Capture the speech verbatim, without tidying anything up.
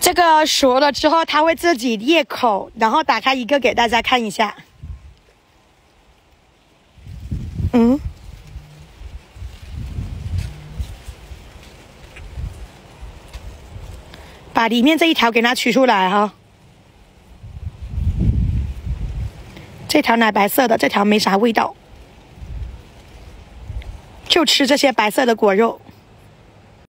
这个熟了之后，它会自己裂口，然后打开一个给大家看一下。嗯，把里面这一条给它取出来哈。这条奶白色的，这条没啥味道，就吃这些白色的果肉。